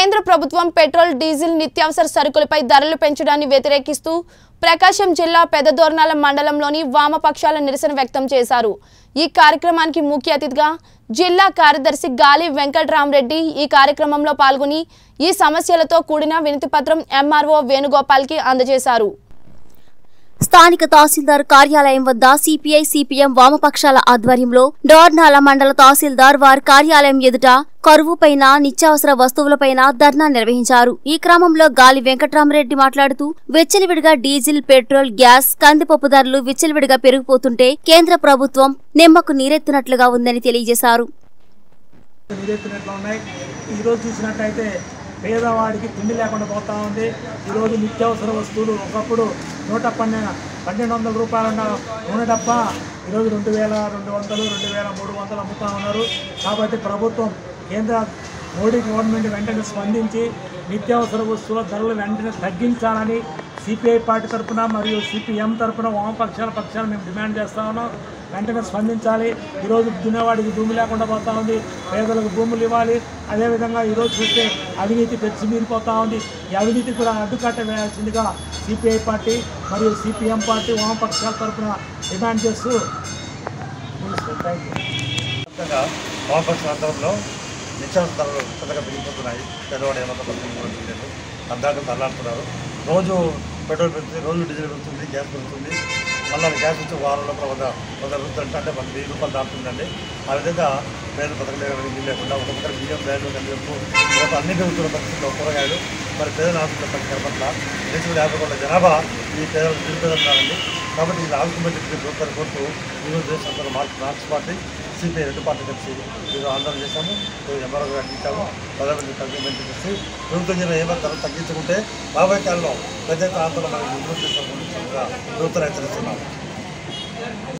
కేంద్ర ప్రభుత్వం petrol diesel నిత్యావసర సరుకులపై ధరలు పెంచడాన్ని వ్యతిరేకిస్తూ ప్రకాశం జిల్లా పెద్దదోర్నాల మండలంలోని వామపక్షాల నిరసన వ్యక్తం చేశారు। ఈ కార్యక్రమానికి ముఖ్య అతిథిగా జిల్లా కార్యదర్శి గాలి వెంకటరామరెడ్డి ఈ కార్యక్రమంలో పాల్గొని ఈ సమస్యలతో కూడిన వినతిపత్రం ఎంఆర్ఓ వేణుగోపాల్కి అందజేశారు। స్థానిక తహసీల్దార్ కార్యాలయం వద్ద సిపిఐ సిపిఎం వామపక్షాల ఆధ్వర్యంలో డోర్నాల మండల తహసీల్దార్ వారి కార్యాలయం ఎదుట కరువుపైన నిత్యావసర వస్తువులపైన ధర్నా నిర్వహించారు। ఈ క్రమంలో గాలి వెంకటరామరెడ్డి మాట్లాడుతూ విచ్చలవిడిగా డీజిల్, పెట్రోల్, గ్యాస్, కందిపప్పు ధరలు విచ్చలవిడిగా పెరిగిపోతుంటే కేంద్ర ప్రభుత్వం నిమ్మకు నీరెత్తినట్లుగా ఉందని తెలియజేశారు। పేదవాడికి తిండి లేకుండా పోతా ఉంది। ఈరోజు నిత్యావసర వస్తువులు ఒకప్పుడు 11200 రూపాయలు ఉన్న నూనె డబ్బా ఈరోజు 2200, 2300 అమ్ముతా ఉన్నారు। కాబట్టి ప్రభుత్వం కేంద్ర మోడీ గవర్నమెంట్ వెంటనే స్పందించి నిత్యావసర వస్తువుల ధరలు వెంటనే తగ్గించాలని సిపిఐ పార్టీ తరఫున మరియు సిపిఎం తరఫున వామపక్షాల పక్షాలు మేము డిమాండ్ చేస్తా ఉన్నాం। వెంటనే స్పందించాలి। ఈరోజు దున్నేవాడికి భూమి లేకుండా పోతా ఉంది, పేదలకు భూములు ఇవ్వాలి। అదేవిధంగా ఈరోజు చూస్తే అవినీతి పెంచి మీరిపోతూ ఉంది। ఈ అవినీతి కూడా అడ్డుకట్ట వేయాల్సిందిగా సిపిఐ పార్టీ మరియు సిపిఎం పార్టీ వామపక్షాల తరఫున డిమాండ్ చేస్తూ వామపక్ష ఆందోళనలో నిత్యావసర ధరలు పెద్దగా పెరిగిపోతున్నాయి। పేదవాడు ఏమంతా లేదు, అందాక తరలాడుతున్నారు। రోజు పెట్రోల్ పెరుగుతుంది, రోజు డీజిల్ పెరుగుతుంది, గ్యాస్ పెరుగుతుంది। మళ్ళీ గ్యాస్ వచ్చి వారంలో 100 రూపాయలు అంటే మనకి 1000 రూపాయలు దాటుతుందండి। ఆ విధంగా పేదలు బతకలేని లేకుండా ఒక్కొక్కరు బియ్యం, బ్యాగులు, కందిపప్పు అన్ని పెరుగుతున్న పరిస్థితుల్లో కూరగాయలు మరి పేదల ఆదుకున్న పరిస్థితి పట్ల దేశంలో 50 కోట్ల జనాభా ఈ పేదలు నిరుపేదలు ఉన్నారండి। కాబట్టి ఇది ఆదుకుమని చెప్పి ప్రభుత్వాన్ని కోరుతూ ఈరోజు దేశంలో మార్క్స్ పార్టీ సిపిఐ 2 పార్టీ కలిసి ఈరోజు ఆందోళన చేశాము। ఎంఆర్ఓ అందించాము, ప్రధానమంత్రి తగ్గించి చేసి ప్రభుత్వం ఏమైనా ధర తగ్గించుకుంటే రాబోయే కాలంలో పెద్ద ఆందోళన మనకి ప్రభుత్వం హెచ్చరిస్తున్నాము।